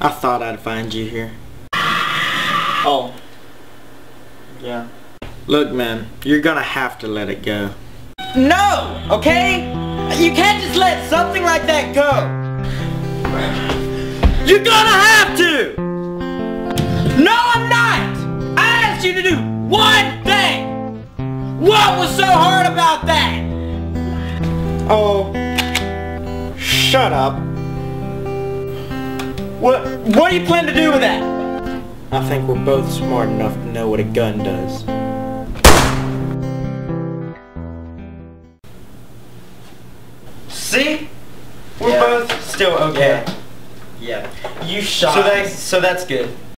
I thought I'd find you here. Oh. Yeah. Look, man, you're gonna have to let it go. No! Okay? You can't just let something like that go! You're gonna have to! No, I'm not! I asked you to do one thing! What was so hard about that? Oh, shut up. What do you plan to do with that? I think we're both smart enough to know what a gun does. See? We're both still okay. Yeah. You shot. So that's good.